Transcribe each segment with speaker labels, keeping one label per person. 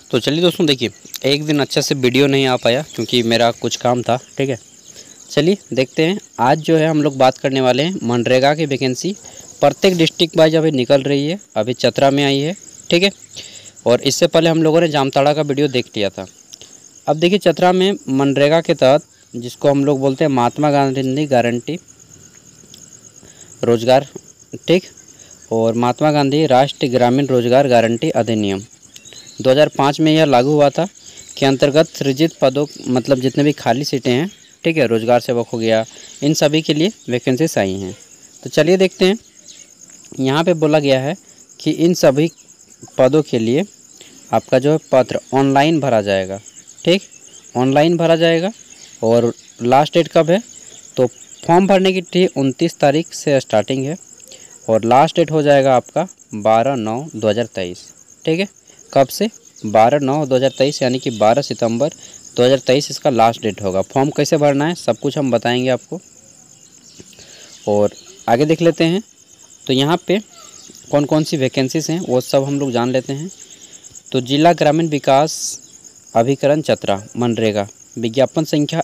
Speaker 1: तो चलिए दोस्तों, देखिए एक दिन अच्छे से वीडियो नहीं आ पाया क्योंकि मेरा कुछ काम था। ठीक है, चलिए देखते हैं। आज जो है हम लोग बात करने वाले हैं मनरेगा की वैकेंसी प्रत्येक डिस्ट्रिक्ट वाइज अभी निकल रही है। अभी चतरा में आई है। ठीक है, और इससे पहले हम लोगों ने जामताड़ा का वीडियो देख लिया था। अब देखिए चतरा में मनरेगा के तहत, जिसको हम लोग बोलते हैं महात्मा गांधी गारंटी रोजगार, ठीक, और महात्मा गांधी राष्ट्रीय ग्रामीण रोजगार गारंटी अधिनियम 2005 में यह लागू हुआ था, के अंतर्गत सृजित पदों मतलब जितने भी खाली सीटें हैं, ठीक है, रोजगार सेवक हो गया, इन सभी के लिए वैकेंसीज आई हैं। तो चलिए देखते हैं। यहाँ पे बोला गया है कि इन सभी पदों के लिए आपका जो है पत्र ऑनलाइन भरा जाएगा। ठीक, ऑनलाइन भरा जाएगा। और लास्ट डेट कब है? तो फॉर्म भरने की 29 तारीख से स्टार्टिंग है और लास्ट डेट हो जाएगा आपका 12/9/2023। ठीक है, कब से? 12/9/2023, यानी कि 12 सितंबर 2023 इसका लास्ट डेट होगा। फॉर्म कैसे भरना है सब कुछ हम बताएंगे आपको। और आगे देख लेते हैं। तो यहाँ पे कौन कौन सी वैकेंसीज हैं वो सब हम लोग जान लेते हैं। तो जिला ग्रामीण विकास अभिकरण चतरा मनरेगा, विज्ञापन संख्या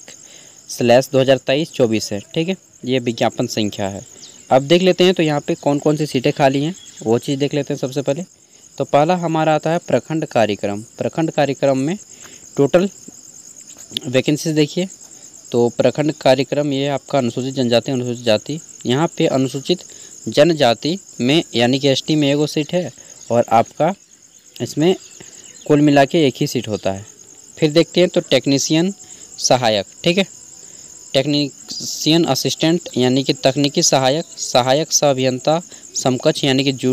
Speaker 1: 1/2023-24 है। ठीक है, ये विज्ञापन संख्या है। अब देख लेते हैं तो यहाँ पे कौन कौन सी सीटें खाली हैं वो चीज़ देख लेते हैं सबसे पहले। तो पहला हमारा आता है प्रखंड कार्यक्रम। प्रखंड कार्यक्रम में टोटल वैकेंसीज देखिए। तो प्रखंड कार्यक्रम ये आपका अनुसूचित जनजाति, अनुसूचित जाति, यहाँ पे अनुसूचित जनजाति में यानी कि एसटी में एगो सीट है और आपका इसमें कुल मिला के एक ही सीट होता है। फिर देखते हैं तो टेक्नीशियन सहायक, ठीक है, टेक्नीशियन असिस्टेंट यानी कि तकनीकी सहायक, सहायक सह अभियंता समकक्ष यानी कि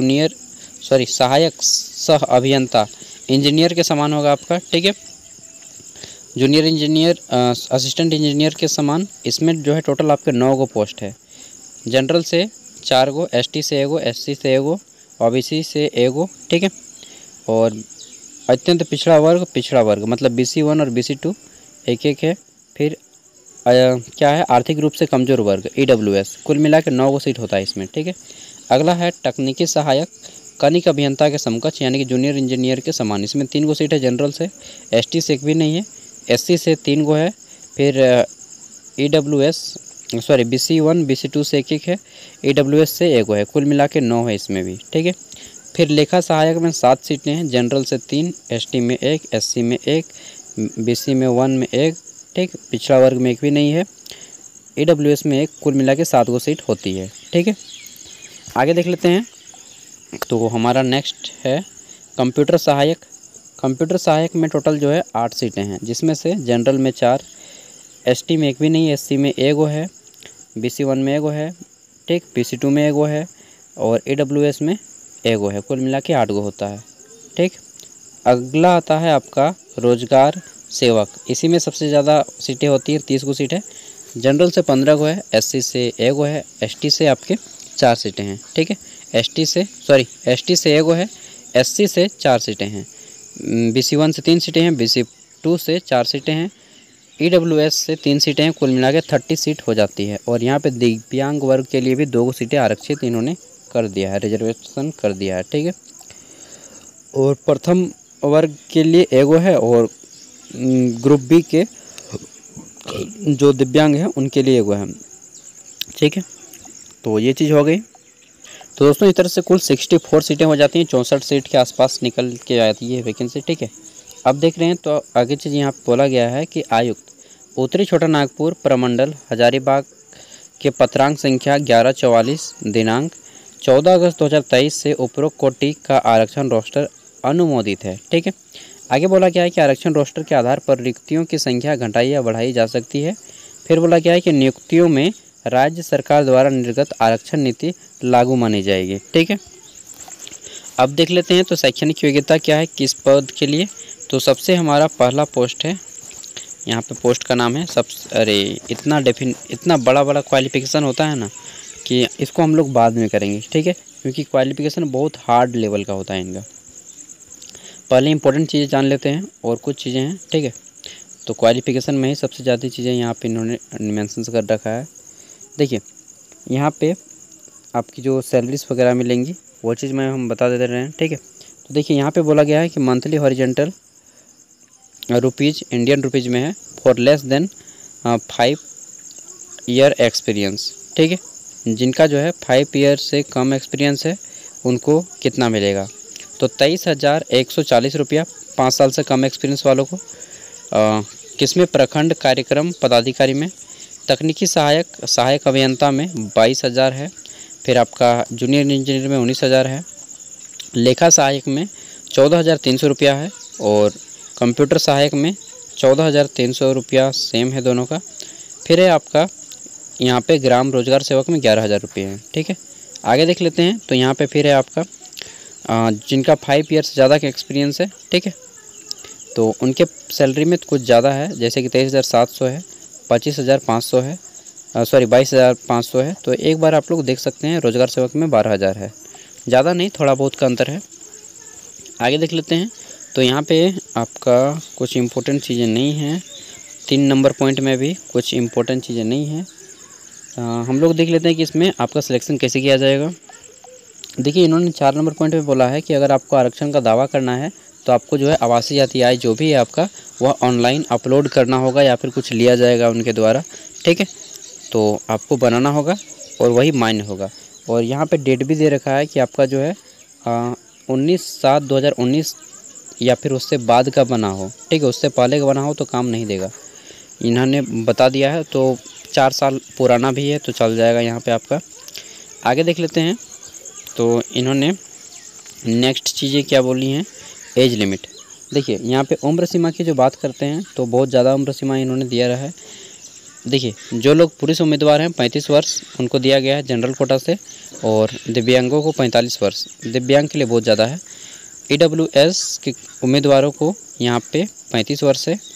Speaker 1: सहायक सह अभियंता इंजीनियर के समान होगा आपका। ठीक है, जूनियर इंजीनियर असिस्टेंट इंजीनियर के समान। इसमें जो है टोटल आपके 9 गो पोस्ट है। जनरल से 4 गो, एसटी से एगो, एससी से एगो, ओबीसी से एगो। ठीक है, और अत्यंत पिछड़ा वर्ग मतलब BC1 और BC2 एक है। फिर क्या है, आर्थिक रूप से कमज़ोर वर्ग EWS। कुल मिला के 9 गो सीट होता है इसमें। ठीक है, अगला है तकनीकी सहायक कनिक अभियंता के समकक्ष यानी कि जूनियर इंजीनियर के समान। इसमें 3 गो सीट है जनरल से, एसटी से एक भी नहीं है, एससी से 3 गो है, फिर BC1 BC2 से एक है, EWS से एक है। कुल मिला के 9 है इसमें भी। ठीक है, फिर लेखा सहायक में 7 सीटें हैं, जनरल से 3, एसटी में 1, एससी में 1, BC में 1 में 1, ठीक, पिछड़ा वर्ग में एक भी नहीं है, EWS में 1। कुल मिला के 7 गो सीट होती है। ठीक है, आगे देख लेते हैं। तो हमारा नेक्स्ट है कंप्यूटर सहायक। कंप्यूटर सहायक में टोटल जो है 8 सीटें हैं, जिसमें से जनरल में 4, एसटी में एक भी नहीं, एससी में एगो है, BC1 में एगो है, ठीक, BC2 में एगो है और EWS में एगो है। कुल मिला के 8 गो होता है। ठीक, अगला आता है आपका रोजगार सेवक। इसी में सबसे ज़्यादा सीटें होती हैं, 30 गो सीट है। जनरल से 15 गो है, एससी से एगो है, एसटी से आपके 4 सीटें हैं। ठीक है, एसटी से एगो है, एससी से 4 सीटें हैं, BC1 से 3 सीटें हैं, BC2 से 4 सीटें हैं, EWS से 3 सीटें हैं। कुल मिला के 30 सीट हो जाती है। और यहाँ पे दिव्यांग वर्ग के लिए भी 2 गो सीटें आरक्षित इन्होंने कर दिया है, रिजर्वेशन कर दिया है। ठीक है, और प्रथम वर्ग के लिए एगो है और ग्रुप बी के जो दिव्यांग हैं उनके लिए एगो है। ठीक है, तो ये चीज़ हो गई। तो दोस्तों इस तरह से कुल 64 सीटें हो जाती हैं, 64 सीट के आसपास निकल के आती है वैकेंसी। ठीक है, अब देख रहे हैं तो आगे चीज़ यहाँ बोला गया है कि आयुक्त उत्तरी छोटा नागपुर प्रमंडल हजारीबाग के पत्रांक संख्या 1144 दिनांक 14 अगस्त 2023 से उपरोक्त कोटि का आरक्षण रोस्टर अनुमोदित है। ठीक है, आगे बोला गया है कि आरक्षण रोस्टर के आधार पर रिक्तियों की संख्या घटाई या बढ़ाई जा सकती है। फिर बोला गया है कि नियुक्तियों में राज्य सरकार द्वारा निर्गत आरक्षण नीति लागू मानी जाएगी। ठीक है, अब देख लेते हैं तो शैक्षणिक योग्यता क्या है किस पद के लिए। तो सबसे हमारा पहला पोस्ट है, यहाँ पे पोस्ट का नाम है इतना बड़ा क्वालिफिकेशन होता है ना कि इसको हम लोग बाद में करेंगे। ठीक है, क्योंकि क्वालिफिकेशन बहुत हार्ड लेवल का होता है इनका। पहले इंपॉर्टेंट चीज़ें जान लेते हैं और कुछ चीज़ें हैं। ठीक है, तो क्वालिफिकेशन में ही सबसे ज़्यादा चीज़ें यहाँ पे इन्होंने मेंशन कर रखा है। देखिए यहाँ पे आपकी जो सैलरीज वगैरह मिलेंगी वो चीज़ हम बता देते रहे हैं। ठीक है, तो देखिए यहाँ पे बोला गया है कि monthly horizontal rupees Indian rupees में है for less than 5 year experience, ठीक है। जिनका जो है 5 ईयर से कम एक्सपीरियंस है उनको कितना मिलेगा, तो 23,140 रुपया 5 साल से कम एक्सपीरियंस वालों को। किसमें, प्रखंड कार्यक्रम पदाधिकारी में, तकनीकी सहायक अभियंता में 22,000 है, फिर आपका जूनियर इंजीनियर में 19,000 है, लेखा सहायक में 14,300 रुपया है, और कंप्यूटर सहायक में 14,300 रुपया सेम है दोनों का। फिर है आपका यहाँ पे ग्राम रोजगार सेवक में 11,000 रुपये हैं, ठीक है। आगे देख लेते हैं, तो यहाँ पे फिर है आपका जिनका 5 ईयर से ज़्यादा का एक्सपीरियंस है, ठीक है, तो उनके सैलरी में कुछ ज़्यादा है, जैसे कि 23,700 है, 25,500 है, 22,500 है। तो एक बार आप लोग देख सकते हैं रोजगार सेवक में 12,000 है, ज़्यादा नहीं, थोड़ा बहुत का अंतर है। आगे देख लेते हैं, तो यहाँ पे आपका कुछ इम्पोर्टेंट चीज़ें नहीं हैं, 3 नंबर पॉइंट में भी कुछ इम्पोर्टेंट चीज़ें नहीं हैं। हम लोग देख लेते हैं कि इसमें आपका सिलेक्शन कैसे किया जाएगा। देखिए इन्होंने 4 नंबर पॉइंट में बोला है कि अगर आपको आरक्षण का दावा करना है तो आपको जो है आवासीय जाति आय जो भी है आपका वह ऑनलाइन अपलोड करना होगा या फिर कुछ लिया जाएगा उनके द्वारा, ठीक है। तो आपको बनाना होगा और वही मान्य होगा। और यहाँ पे डेट भी दे रखा है कि आपका जो है 19/7/2019 या फिर उससे बाद का बना हो, ठीक है, उससे पहले का बना हो तो काम नहीं देगा, इन्होंने बता दिया है। तो 4 साल पुराना भी है तो चल जाएगा यहाँ पे आपका। आगे देख लेते हैं, तो इन्होंने नेक्स्ट चीज़ें क्या बोली हैं, एज लिमिट। देखिए यहाँ पे उम्र सीमा की जो बात करते हैं तो बहुत ज़्यादा उम्र सीमा इन्होंने दिया रहा है। देखिए जो लोग पुरुष उम्मीदवार हैं 35 वर्ष उनको दिया गया है जनरल कोटा से, और दिव्यांगों को 45 वर्ष, दिव्यांग के लिए बहुत ज़्यादा है। EWS के उम्मीदवारों को यहाँ पे 35 वर्ष है,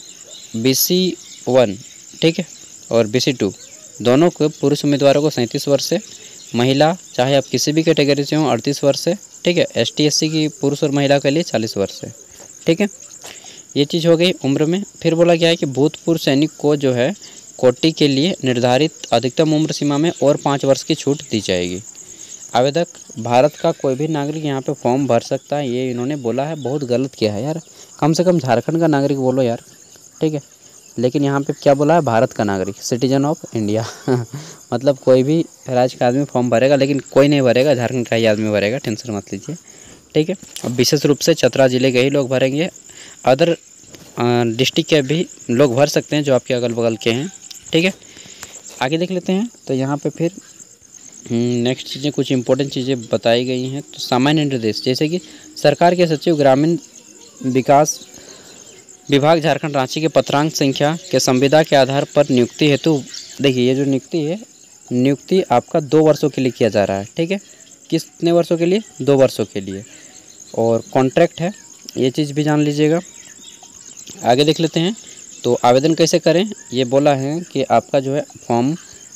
Speaker 1: BC1, ठीक है, और BC2 दोनों को पुरुष उम्मीदवारों को 37 वर्ष है, महिला चाहे आप किसी भी कैटेगरी से हों 38 वर्ष है, ठीक है। ST SC की पुरुष और महिला के लिए 40 वर्ष है, ठीक है। ये चीज़ हो गई उम्र में। फिर बोला गया है कि भूतपूर्व सैनिक को जो है कोटि के लिए निर्धारित अधिकतम उम्र सीमा में और 5 वर्ष की छूट दी जाएगी। आवेदक भारत का कोई भी नागरिक यहाँ पे फॉर्म भर सकता है, ये इन्होंने बोला है। बहुत गलत किया है यार, कम से कम झारखंड का नागरिक बोलो यार, ठीक है, लेकिन यहाँ पे क्या बोला है, भारत का नागरिक, सिटीजन ऑफ इंडिया मतलब कोई भी राज्य का आदमी फॉर्म भरेगा, लेकिन कोई नहीं भरेगा, झारखंड का ही आदमी भरेगा, टेंशन मत लीजिए, ठीक है। अब विशेष रूप से चतरा जिले के ही लोग भरेंगे, अदर डिस्ट्रिक्ट के भी लोग भर सकते हैं जो आपके अगल बगल के हैं, ठीक है। आगे देख लेते हैं, तो यहाँ पे फिर नेक्स्ट चीज़ें कुछ इंपॉर्टेंट चीज़ें बताई गई हैं। तो सामान्य निर्देश, जैसे कि सरकार के सचिव ग्रामीण विकास विभाग झारखंड रांची के पत्रांक संख्या के संविदा के आधार पर नियुक्ति हेतु, देखिए ये जो नियुक्ति है, नियुक्ति आपका 2 वर्षों के लिए किया जा रहा है, ठीक है। कितने वर्षों के लिए, 2 वर्षों के लिए, और कॉन्ट्रैक्ट है, ये चीज़ भी जान लीजिएगा। आगे देख लेते हैं, तो आवेदन कैसे करें, ये बोला है कि आपका जो है फॉर्म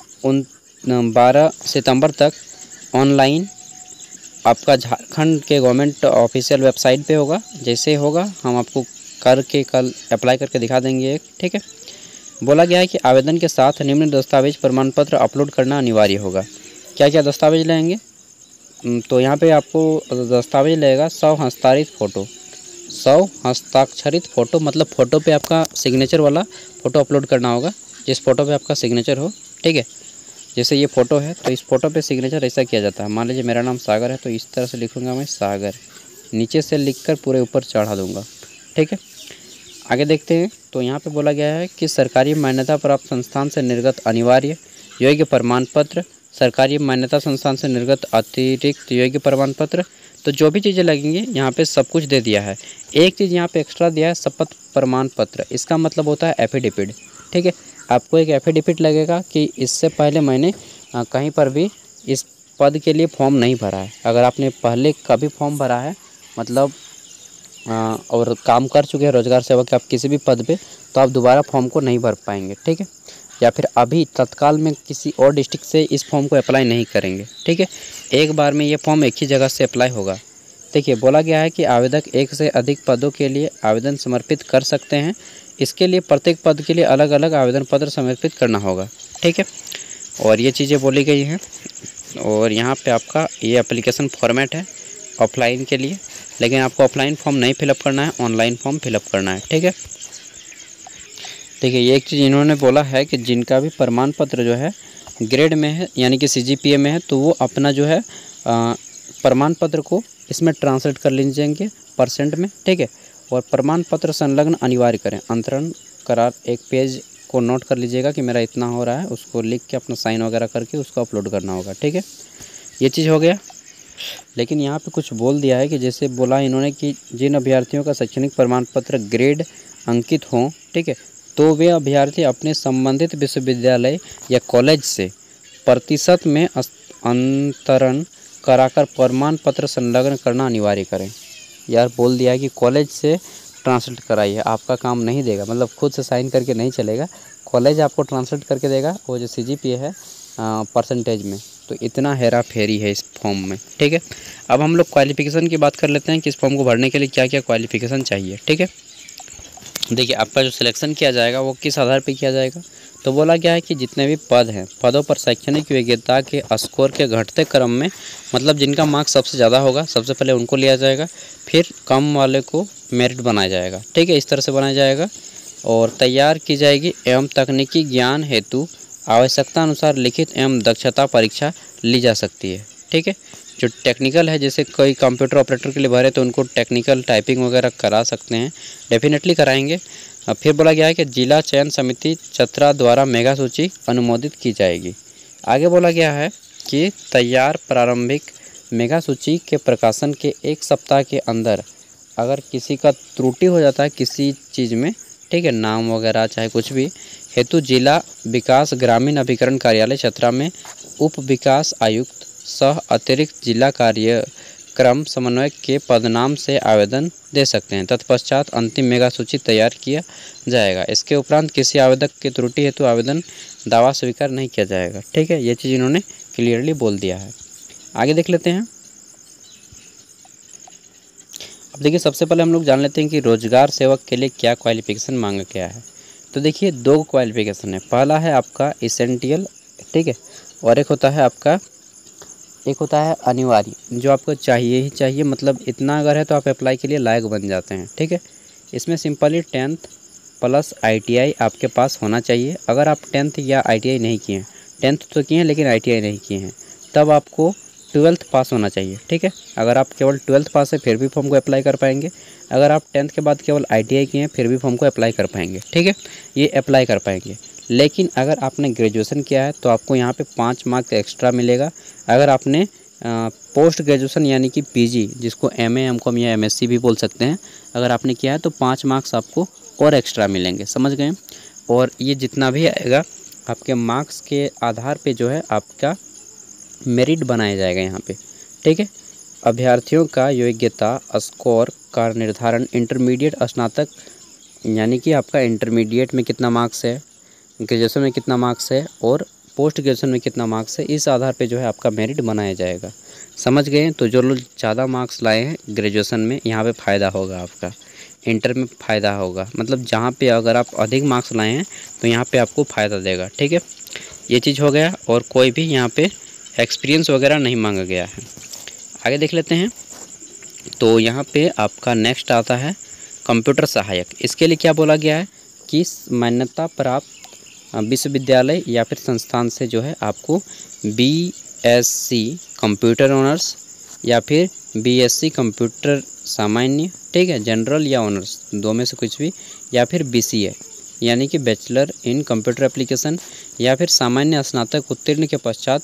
Speaker 1: 12 सितंबर तक ऑनलाइन आपका झारखंड के गवर्नमेंट ऑफिशियल वेबसाइट पे होगा। जैसे होगा हम आपको करके कल अप्लाई करके दिखा देंगे एक, ठीक है। बोला गया है कि आवेदन के साथ निम्न दस्तावेज प्रमाण पत्र अपलोड करना अनिवार्य होगा। क्या क्या दस्तावेज लेंगे, तो यहाँ पे आपको दस्तावेज लगेगा 100 हस्ताक्षरित फ़ोटो, 100 हस्ताक्षरित फ़ोटो, मतलब फ़ोटो पे आपका सिग्नेचर वाला फ़ोटो अपलोड करना होगा, जिस फ़ोटो पे आपका सिग्नेचर हो, ठीक है। जैसे ये फ़ोटो है तो इस फ़ोटो पे सिग्नेचर ऐसा किया जाता है, मान लीजिए मेरा नाम सागर है तो इस तरह से लिखूँगा मैं सागर, नीचे से लिखकर पूरे ऊपर चढ़ा दूँगा, ठीक है। आगे देखते हैं, तो यहाँ पे बोला गया है कि सरकारी मान्यता प्राप्त संस्थान से निर्गत अनिवार्य योग्य प्रमाण पत्र, सरकारी मान्यता संस्थान से निर्गत अतिरिक्त योग्य प्रमाण पत्र, तो जो भी चीज़ें लगेंगी यहाँ पे सब कुछ दे दिया है। एक चीज़ यहाँ पे एक्स्ट्रा दिया है, शपथ प्रमाण पत्र, इसका मतलब होता है एफिडेविट, ठीक है। आपको एक एफिडेविट लगेगा कि इससे पहले मैंने कहीं पर भी इस पद के लिए फॉर्म नहीं भरा है। अगर आपने पहले कभी फॉर्म भरा है मतलब और काम कर चुके हैं रोजगार सेवक आप किसी भी पद पे, तो आप दोबारा फॉर्म को नहीं भर पाएंगे, ठीक है। या फिर अभी तत्काल में किसी और डिस्ट्रिक्ट से इस फॉर्म को अप्लाई नहीं करेंगे, ठीक है। एक बार में ये फॉर्म एक ही जगह से अप्लाई होगा। देखिए बोला गया है कि आवेदक 1 से अधिक पदों के लिए आवेदन समर्पित कर सकते हैं। इसके लिए प्रत्येक पद के लिए अलग अलग आवेदन पत्र समर्पित करना होगा, ठीक है। और ये चीज़ें बोली गई हैं। और यहाँ पे आपका ये एप्लीकेशन फॉर्मेट है ऑफलाइन के लिए, लेकिन आपको ऑफलाइन फॉर्म नहीं फिलअप करना है, ऑनलाइन फॉर्म फिलअप करना है। ठीक है, देखिए ये एक चीज़ इन्होंने बोला है कि जिनका भी प्रमाण पत्र जो है ग्रेड में है यानी कि CGPA में है, तो वो अपना जो है प्रमाण पत्र को इसमें ट्रांसलेट कर लीजिएंगे परसेंट में। ठीक है, और प्रमाण पत्र संलग्न अनिवार्य करें, अंतरण करार एक पेज को नोट कर लीजिएगा कि मेरा इतना हो रहा है, उसको लिख के अपना साइन वगैरह करके उसको अपलोड करना होगा। ठीक है, ये चीज़ हो गया। लेकिन यहाँ पे कुछ बोल दिया है कि जैसे बोला इन्होंने कि जिन अभ्यर्थियों का शैक्षणिक प्रमाण पत्र ग्रेड अंकित हों, ठीक है, तो वे अभ्यर्थी अपने संबंधित विश्वविद्यालय या कॉलेज से प्रतिशत में अंतरण कराकर प्रमाण पत्र संलग्न करना अनिवार्य करें। यार बोल दिया है कि कॉलेज से ट्रांसलेट कराइए, आपका काम नहीं देगा, मतलब खुद से साइन करके नहीं चलेगा, कॉलेज आपको ट्रांसलेट करके देगा वो जो CGPA है परसेंटेज में। तो इतना हेरा फेरी है इस फॉर्म में। ठीक है, अब हम लोग क्वालिफ़िकेशन की बात कर लेते हैं कि इस फॉर्म को भरने के लिए क्या क्या क्वालिफ़िकेशन चाहिए। ठीक है, देखिए आपका जो सिलेक्शन किया जाएगा वो किस आधार पे किया जाएगा, तो बोला गया है कि जितने भी पद हैं, पदों पर शैक्षणिक योग्यता के स्कोर के घटते क्रम में, मतलब जिनका मार्क्स सबसे ज़्यादा होगा सबसे पहले उनको लिया जाएगा, फिर कम वाले को मेरिट बनाया जाएगा। ठीक है, इस तरह से बनाया जाएगा और तैयार की जाएगी एवं तकनीकी ज्ञान हेतु आवश्यकता अनुसार लिखित एवं दक्षता परीक्षा ली जा सकती है। ठीक है, जो टेक्निकल है, जैसे कोई कंप्यूटर ऑपरेटर के लिए भरे तो उनको टेक्निकल टाइपिंग वगैरह करा सकते हैं, डेफिनेटली कराएंगे। फिर बोला गया है कि जिला चयन समिति चतरा द्वारा मेगा सूची अनुमोदित की जाएगी। आगे बोला गया है कि तैयार प्रारंभिक मेगा सूची के प्रकाशन के 1 सप्ताह के अंदर अगर किसी का त्रुटि हो जाता है किसी चीज़ में, ठीक है, नाम वगैरह चाहे कुछ भी, हेतु जिला विकास ग्रामीण अभिकरण कार्यालय चतरा में उप विकास आयुक्त सह अतिरिक्त जिला कार्यक्रम समन्वयक के पदनाम से आवेदन दे सकते हैं। तत्पश्चात अंतिम मेगा सूची तैयार किया जाएगा। इसके उपरांत किसी आवेदक की त्रुटि हेतु आवेदन दावा स्वीकार नहीं किया जाएगा। ठीक है, ये चीज़ इन्होंने क्लियरली बोल दिया है। आगे देख लेते हैं। अब देखिए सबसे पहले हम लोग जान लेते हैं कि रोजगार सेवक के लिए क्या क्वालिफिकेशन मांगा गया है। तो देखिए 2 क्वालिफिकेशन है। पहला है आपका एसेंशियल, ठीक है, और एक होता है अनिवार्य, जो आपको चाहिए ही चाहिए, मतलब इतना अगर है तो आप अप्लाई के लिए लायक बन जाते हैं। ठीक है, इसमें सिंपली 10th प्लस ITI आपके पास होना चाहिए। अगर आप 10th या ITI नहीं किए हैं, 10th तो किए हैं लेकिन ITI नहीं किए हैं, तब आपको 12th पास होना चाहिए। ठीक है, अगर आप केवल 12th पास है फिर भी फॉर्म को अप्लाई कर पाएंगे। अगर आप 10th के बाद केवल ITI किए हैं फिर भी फॉर्म को अप्लाई कर पाएंगे। ठीक है, ये अप्लाई कर पाएंगे। लेकिन अगर आपने ग्रेजुएशन किया है तो आपको यहाँ पे 5 मार्क्स एक्स्ट्रा मिलेगा। अगर आपने पोस्ट ग्रेजुएशन यानी कि PG, जिसको MA MCOM या MSc भी बोल सकते हैं, अगर आपने किया है तो 5 मार्क्स आपको और एक्स्ट्रा मिलेंगे, समझ गए। और ये जितना भी आएगा आपके मार्क्स के आधार पे जो है आपका मेरिट बनाया जाएगा यहाँ पे। ठीक है, अभ्यर्थियों का योग्यता स्कोर का निर्धारण इंटरमीडिएट स्नातक यानी कि आपका इंटरमीडिएट में कितना मार्क्स है, ग्रेजुएशन में कितना मार्क्स है और पोस्ट ग्रेजुएशन में कितना मार्क्स है, इस आधार पे जो है आपका मेरिट बनाया जाएगा। समझ गए। तो जो लोग ज़्यादा मार्क्स लाए हैं ग्रेजुएशन में, यहाँ पे फ़ायदा होगा आपका, इंटर में फ़ायदा होगा, मतलब जहाँ पे अगर आप अधिक मार्क्स लाए हैं तो यहाँ पे आपको फ़ायदा देगा। ठीक है, ये चीज़ हो गया। और कोई भी यहाँ पे एक्सपीरियंस वगैरह नहीं मांगा गया है। आगे देख लेते हैं। तो यहाँ पे आपका नेक्स्ट आता है कंप्यूटर सहायक। इसके लिए क्या बोला गया है कि मान्यता प्राप्त विश्वविद्यालय या फिर संस्थान से जो है आपको BSc कंप्यूटर ऑनर्स या फिर BSc कंप्यूटर सामान्य, ठीक है, जनरल या ऑनर्स, 2 में से कुछ भी, या फिर BCA यानी कि बैचलर इन कंप्यूटर एप्लीकेशन, या फिर सामान्य स्नातक उत्तीर्ण के पश्चात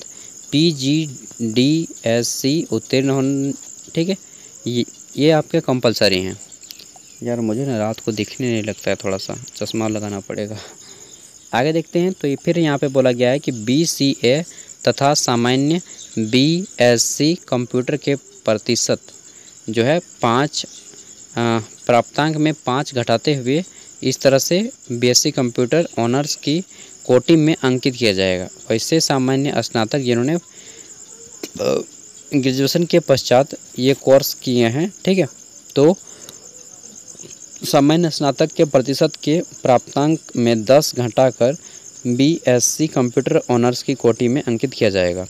Speaker 1: PGDSC उत्तीर्ण होने। ठीक है, ये आपके कंपलसरी हैं। यार मुझे ना रात को दिखने नहीं लगता है, थोड़ा सा चश्मा लगाना पड़ेगा। आगे देखते हैं। तो ये फिर यहाँ पे बोला गया है कि BCA तथा सामान्य BSc कंप्यूटर के प्रतिशत जो है 5 प्राप्तांक में 5 घटाते हुए इस तरह से BSc कंप्यूटर ऑनर्स की कोटि में अंकित किया जाएगा। वैसे सामान्य स्नातक जिन्होंने ग्रेजुएशन के पश्चात ये कोर्स किए हैं, ठीक है, तो सामान्य स्नातक के प्रतिशत के प्राप्तांक में 10 घटाकर BSc कंप्यूटर ऑनर्स की कोटि में अंकित किया जाएगा।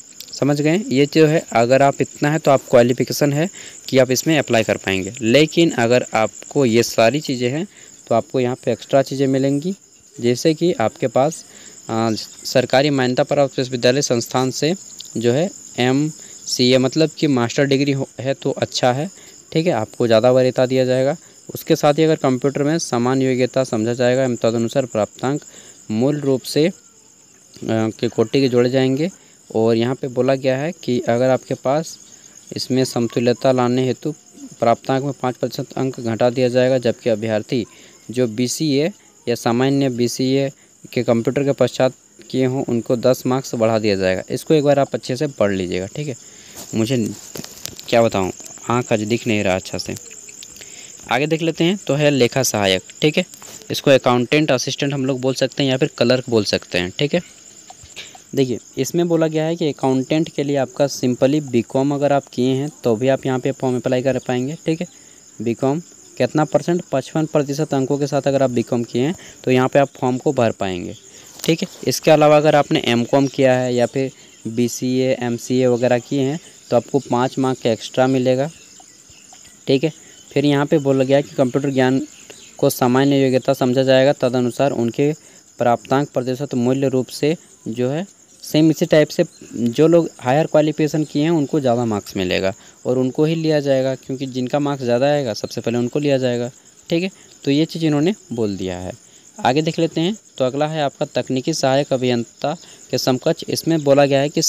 Speaker 1: समझ गए। ये जो है अगर आप इतना है तो आप क्वालिफ़िकेशन है कि आप इसमें अप्लाई कर पाएंगे। लेकिन अगर आपको ये सारी चीज़ें हैं तो आपको यहाँ पे एक्स्ट्रा चीज़ें मिलेंगी, जैसे कि आपके पास सरकारी मान्यता प्राप्त विश्वविद्यालय संस्थान से जो है MCA मतलब कि मास्टर डिग्री है तो अच्छा है, ठीक है, आपको ज़्यादा वरीयता दिया जाएगा। उसके साथ ही अगर कंप्यूटर में समान योग्यता समझा जाएगा एवं तदनुसार प्राप्तांक मूल रूप से के कोटि के जोड़े जाएंगे। और यहाँ पे बोला गया है कि अगर आपके पास इसमें समतुल्यता लाने हेतु प्राप्तांक में 5% अंक घटा दिया जाएगा, जबकि अभ्यर्थी जो BCA या सामान्य BCA के कंप्यूटर के पश्चात किए हों उनको 10 मार्क्स बढ़ा दिया जाएगा। इसको एक बार आप अच्छे से पढ़ लीजिएगा, ठीक है। मुझे क्या बताऊँ, आँख आज दिख नहीं रहा अच्छा से। आगे देख लेते हैं तो है लेखा सहायक, ठीक है। इसको अकाउंटेंट असिस्टेंट हम लोग बोल सकते हैं या फिर क्लर्क बोल सकते हैं, ठीक है। देखिए इसमें बोला गया है कि अकाउंटेंट के लिए आपका सिंपली BCom अगर आप किए हैं तो भी आप यहाँ पे फॉर्म अप्लाई कर पाएंगे, ठीक है। BCom कितना परसेंट, 55% अंकों के साथ अगर आप BCom किए हैं तो यहाँ पे आप फॉर्म को भर पाएंगे, ठीक है। इसके अलावा अगर आपने MCom किया है या फिर BCA MCA वगैरह किए हैं तो आपको 5 मार्क का एक्स्ट्रा मिलेगा, ठीक है। फिर यहाँ पे बोला गया है कि कंप्यूटर ज्ञान को सामान्य योग्यता समझा जाएगा, तदनुसार उनके प्राप्तांक प्रतिशत मूल्य रूप से जो है सेम इसी टाइप से जो लोग हायर क्वालिफिकेशन किए हैं उनको ज़्यादा मार्क्स मिलेगा और उनको ही लिया जाएगा, क्योंकि जिनका मार्क्स ज़्यादा आएगा सबसे पहले उनको लिया जाएगा, ठीक है। तो ये चीज़ इन्होंने बोल दिया है। आगे देख लेते हैं तो अगला है आपका तकनीकी सहायक अभियंता के समकक्ष। इसमें बोला गया है कि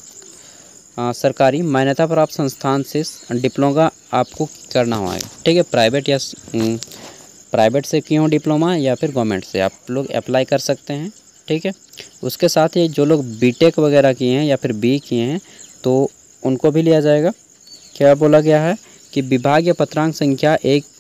Speaker 1: सरकारी मान्यता प्राप्त संस्थान से डिप्लोमा आपको करना हुआ है, ठीक है। प्राइवेट से किए हो डिप्लोमा या फिर गवर्नमेंट से आप लोग अप्लाई कर सकते हैं, ठीक है। उसके साथ ही जो लोग BTech वगैरह किए हैं या फिर BE किए हैं तो उनको भी लिया जाएगा। क्या बोला गया है कि विभागीय पत्रांक संख्या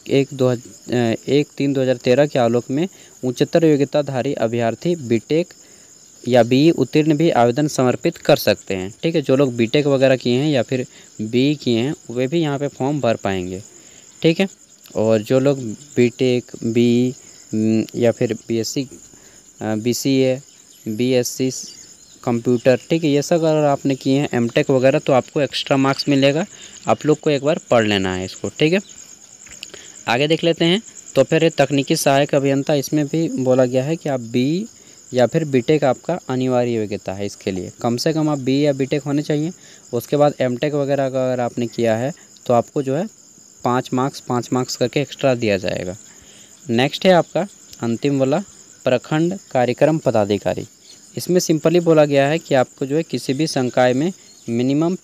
Speaker 1: 1/3/2013 के आलोक में उच्चतर योग्यताधारी अभ्यर्थी BTech या BE उत्तीर्ण भी आवेदन समर्पित कर सकते हैं, ठीक है। जो लोग BTech वगैरह किए हैं या फिर BE किए हैं वे भी यहाँ पे फॉर्म भर पाएंगे, ठीक है। और जो लोग BTech BE या फिर BSc BCA BSc कंप्यूटर, ठीक है, ये सब अगर आपने किए हैं MTech वगैरह तो आपको एक्स्ट्रा मार्क्स मिलेगा। आप लोग को एक बार पढ़ लेना है इसको, ठीक है। आगे देख लेते हैं तो फिर तकनीकी सहायक अभियंता, इसमें भी बोला गया है कि आप BE या फिर BTech आपका अनिवार्य योग्यता है। इसके लिए कम से कम आप BE या BTech होने चाहिए। उसके बाद MTech वगैरह अगर आपने किया है तो आपको जो है 5 मार्क्स करके एक्स्ट्रा दिया जाएगा। नेक्स्ट है आपका अंतिम वाला प्रखंड कार्यक्रम पदाधिकारी। इसमें सिंपली बोला गया है कि आपको जो है किसी भी संकाय में मिनिमम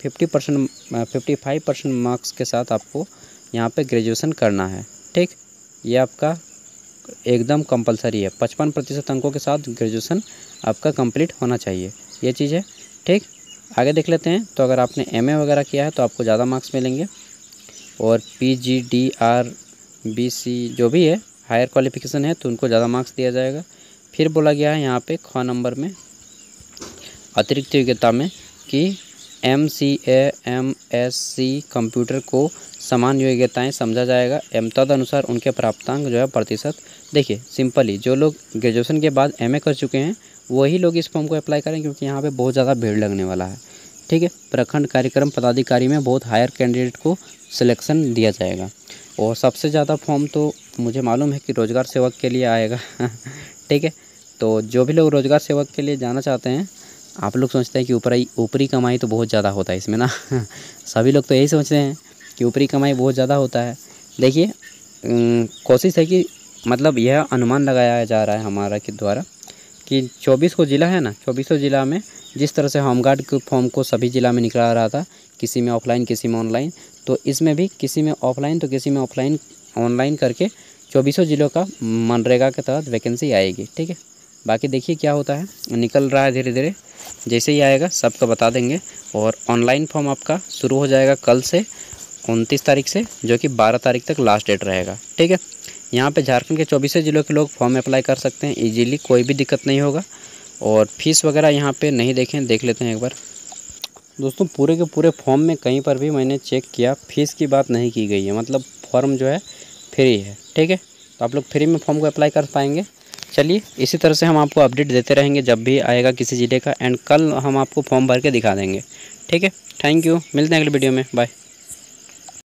Speaker 1: 55% मार्क्स के साथ आपको यहाँ पे ग्रेजुएशन करना है, ठीक। ये आपका एकदम कंपलसरी है, 55% अंकों के साथ ग्रेजुएशन आपका कंप्लीट होना चाहिए, ये चीज़ है, ठीक। आगे देख लेते हैं तो अगर आपने MA वगैरह किया है तो आपको ज़्यादा मार्क्स मिलेंगे। और PGDR BC जो भी है हायर क्वालिफिकेशन है तो उनको ज़्यादा मार्क्स दिया जाएगा। फिर बोला गया है यहाँ पे ख नंबर में अतिरिक्त योग्यता में कि MCA MSc कंप्यूटर को समान योग्यताएं समझा जाएगा एवं तदनुसार उनके प्राप्तांक जो है प्रतिशत। देखिए सिंपली जो लोग ग्रेजुएशन के बाद MA कर चुके हैं वही लोग इस फॉर्म को अप्लाई करें, क्योंकि यहाँ पे बहुत ज़्यादा भीड़ लगने वाला है, ठीक है। प्रखंड कार्यक्रम पदाधिकारी में बहुत हायर कैंडिडेट को सिलेक्शन दिया जाएगा। और सबसे ज़्यादा फॉर्म तो मुझे मालूम है कि रोज़गार सेवक के लिए आएगा ठीक है। तो जो भी लोग रोज़गार सेवक के लिए जाना चाहते हैं, आप लोग सोचते हैं कि ऊपरी कमाई तो बहुत ज़्यादा होता है इसमें ना सभी लोग तो यही सोचते हैं कि ऊपरी कमाई बहुत ज़्यादा होता है। देखिए कोशिश है कि मतलब यह अनुमान लगाया जा रहा है हमारा के द्वारा कि 24 को ज़िला है ना, 24 ज़िला में जिस तरह से होमगार्ड के फॉर्म को सभी ज़िला में निकला रहा था, किसी में ऑफलाइन किसी में ऑनलाइन, तो इसमें भी किसी में ऑफलाइन तो किसी में ऑफलाइन ऑनलाइन करके 24 ज़िलों का मनरेगा के तहत वैकेंसी आएगी, ठीक है। बाकी देखिए क्या होता है, निकल रहा है धीरे धीरे, जैसे ही आएगा सबको बता देंगे। और ऑनलाइन फॉर्म आपका शुरू हो जाएगा कल से 29 तारीख से, जो कि 12 तारीख तक लास्ट डेट रहेगा, ठीक है। यहाँ पे झारखंड के 24 ज़िलों के लोग फॉर्म अप्लाई कर सकते हैं इजीली, कोई भी दिक्कत नहीं होगा। और फीस वगैरह यहाँ पे नहीं देख लेते हैं एक बार। दोस्तों पूरे के पूरे फॉर्म में कहीं पर भी मैंने चेक किया फ़ीस की बात नहीं की गई है, मतलब फॉर्म जो है फ्री है, ठीक है। तो आप लोग फ्री में फॉर्म को अप्लाई कर पाएंगे। चलिए इसी तरह से हम आपको अपडेट देते रहेंगे जब भी आएगा किसी ज़िले का, एंड कल हम आपको फॉर्म भर के दिखा देंगे, ठीक है, थैंक यू, मिलते हैं अगले वीडियो में, बाय।